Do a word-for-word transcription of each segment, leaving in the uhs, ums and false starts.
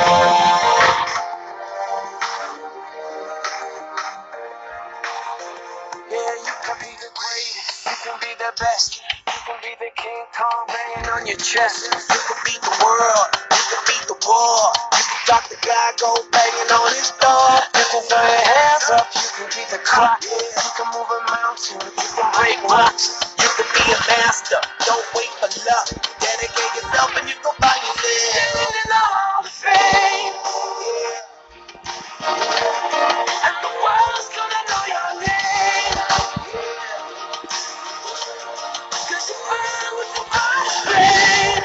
you can be the greatest, you can be the best, you can be the King Kong banging on your chest. You can beat the world, you can beat the war, you can stop the guy go banging on his door. You can throw your hands up, you can beat the clock, you can move a mountain, you can break rocks. You can be a master, don't wait for luck. Dedicate yourself and you go find yourself. Standing in the Hall of Fame, and the world's gonna know your name. Cause you burn with the Hall of Fame,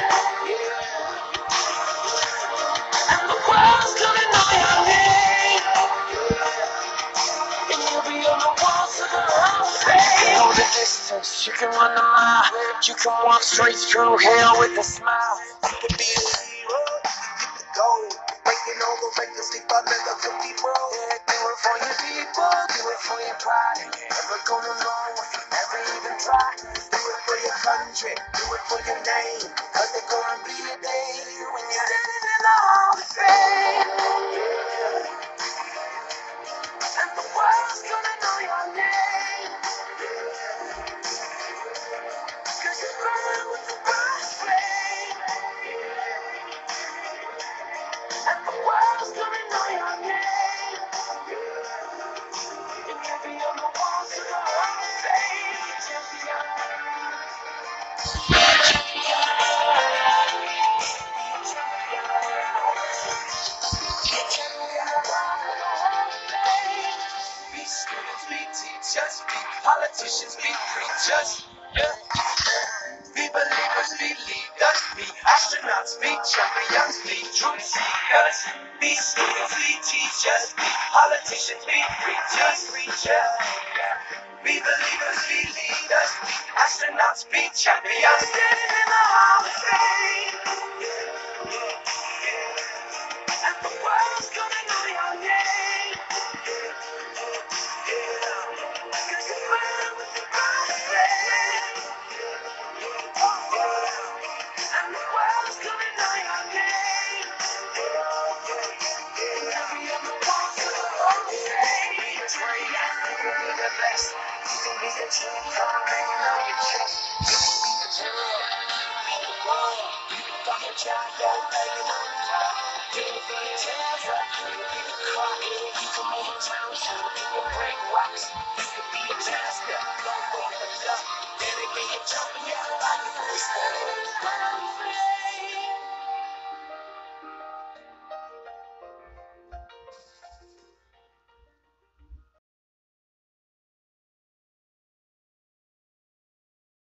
and the world's gonna know your name. And you'll be on the walls of the Hall of Fame. You can go the distance, you can run the mile, you can walk straight through hell with a smile. You can be a hero, you can go breaking over recklessly, but never could be broke. Yeah, do it for your people, do it for your pride. And you're never gonna know if you never even try. Do it for your country, do it for your name. Cause there's gonna be a day when you're standing in the Hall of Fame, and the world's gonna know your name. Cause you burn with the Hall of Fame, and the world's gonna know your name. And you'll be on the walls of the Hall of Fame. Champion, champion of the Hall of Fame. Be students, be teachers, be politicians, be preachers. Yeah. Be believers, be leaders, be astronauts, be champions, be truth seekers. Be students, be teachers, be politicians, be preachers, preachers. Be believers, be leaders, be astronauts, be champions. Standing in the Hall of Fame, and the world's gonna know your name. Cause you burn with the Hall of Fame, and the world's gonna know your name. And you'll be on the walls of the Hall of Fame. Be a traitor, you can be the best, you can be the King Kong hanging on your chest. You can be the hero, you can be the war, you can find your child banging on the wall. You can throw your hands up, you can be the clock, you can move a mountain, you can break rocks.